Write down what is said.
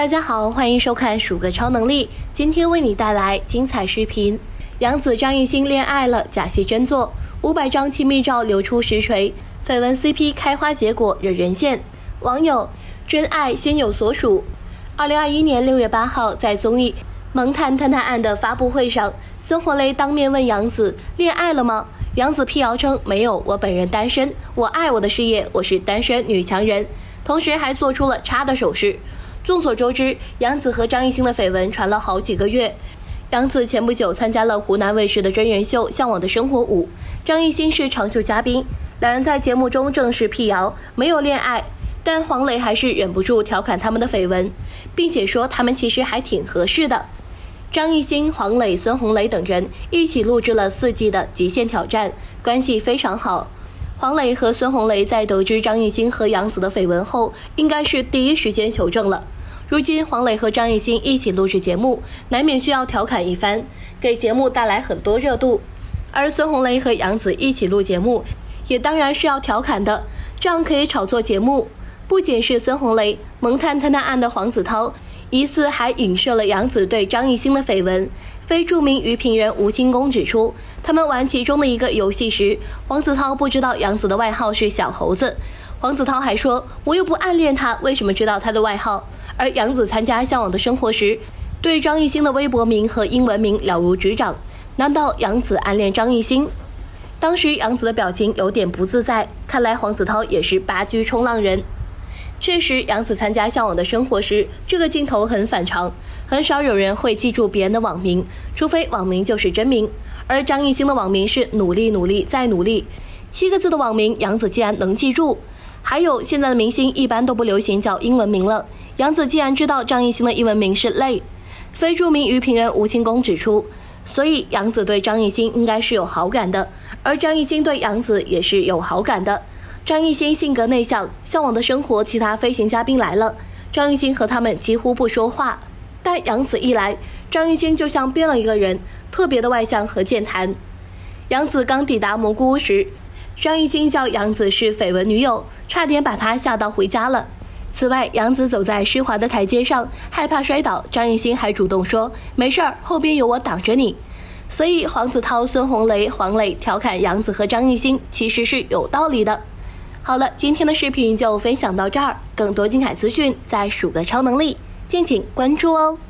家好，欢迎收看鼠哥超能力。今天为你带来精彩视频：杨紫张艺兴恋爱了，假戏真做，500张亲密照流出实锤，绯闻 CP 开花结果惹人羡。网友真爱心有所属。2021年6月8号，在综艺《萌探探探案》的发布会上，孙红雷当面问杨紫恋爱了吗？杨紫辟谣称没有，我本人单身，我爱我的事业，我是单身女强人，同时还做出了叉的手势。众所周知，杨紫和张艺兴的绯闻传了好几个月。杨紫前不久参加了湖南卫视的真人秀《向往的生活5》，张艺兴是常驻嘉宾，两人在节目中正式辟谣没有恋爱，但黄磊还是忍不住调侃他们的绯闻，并且说他们其实还挺合适的。张艺兴、黄磊、孙红雷等人一起录制了4季的《极限挑战》，关系非常好。黄磊和孙红雷在得知张艺兴和杨紫的绯闻后，应该是第一时间求证了。如今黄磊和张艺兴一起录制节目，难免需要调侃一番，给节目带来很多热度。而孙红雷和杨紫一起录节目，也当然是要调侃的，这样可以炒作节目。不仅是孙红雷，萌探探探案的黄子韬疑似还影射了杨紫对张艺兴的绯闻。非著名娱评人吴清宫指出，他们玩其中的一个游戏时，黄子韬不知道杨紫的外号是小猴子。黄子韬还说，我又不暗恋他，为什么知道他的外号？而杨紫参加《向往的生活》时，对张艺兴的微博名和英文名了如指掌。难道杨紫暗恋张艺兴？当时杨紫的表情有点不自在，看来黄子韬也是8G 冲浪人。确实，杨紫参加《向往的生活》时，这个镜头很反常，很少有人会记住别人的网名，除非网名就是真名。而张艺兴的网名是努力努力再努力，7个字的网名，杨紫竟然能记住。还有，现在的明星一般都不流行叫英文名了，杨紫既然知道张艺兴的英文名是累。非著名娱评人吴清宫指出，所以杨紫对张艺兴应该是有好感的，而张艺兴对杨紫也是有好感的。张艺兴性格内向，向往的生活其他飞行嘉宾来了，张艺兴和他们几乎不说话，但杨紫一来，张艺兴就像变了一个人，特别的外向和健谈。杨紫刚抵达蘑菇屋时，张艺兴叫杨紫是绯闻女友，差点把她吓到回家了。此外，杨紫走在湿滑的台阶上，害怕摔倒，张艺兴还主动说没事儿，后边有我挡着你。所以黄子韬、孙红雷、黄磊调侃杨紫和张艺兴其实是有道理的。好了，今天的视频就分享到这儿，更多精彩资讯在鼠哥超能力，敬请关注哦。